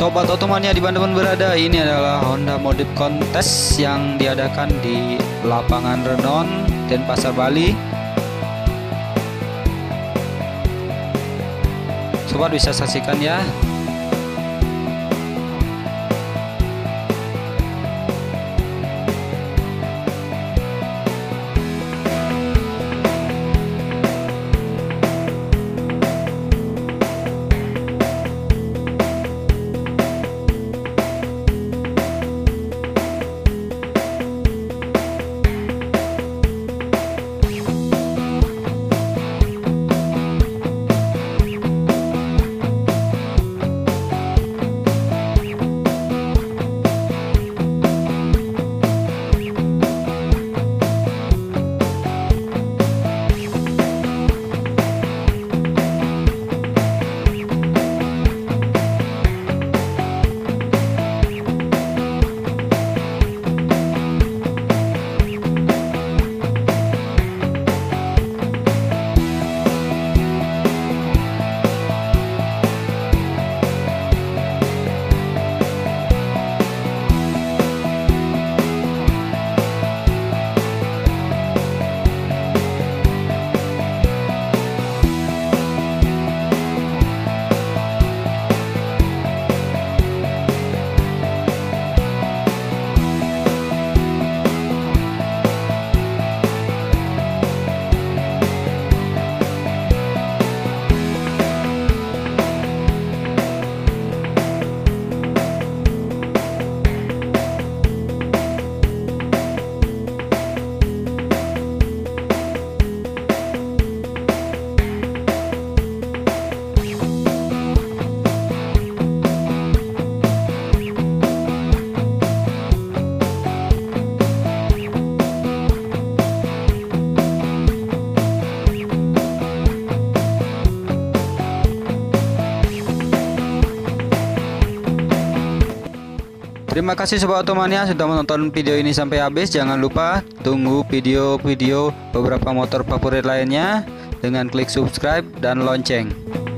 Sobat Otomania dimanapun berada, ini adalah Honda Modif Kontes yang diadakan di lapangan Renon, Denpasar, Bali. Sobat bisa saksikan ya. Terima kasih Sobat Otomania sudah menonton video ini sampai habis. Jangan lupa tunggu video-video beberapa motor favorit lainnya dengan klik subscribe dan lonceng.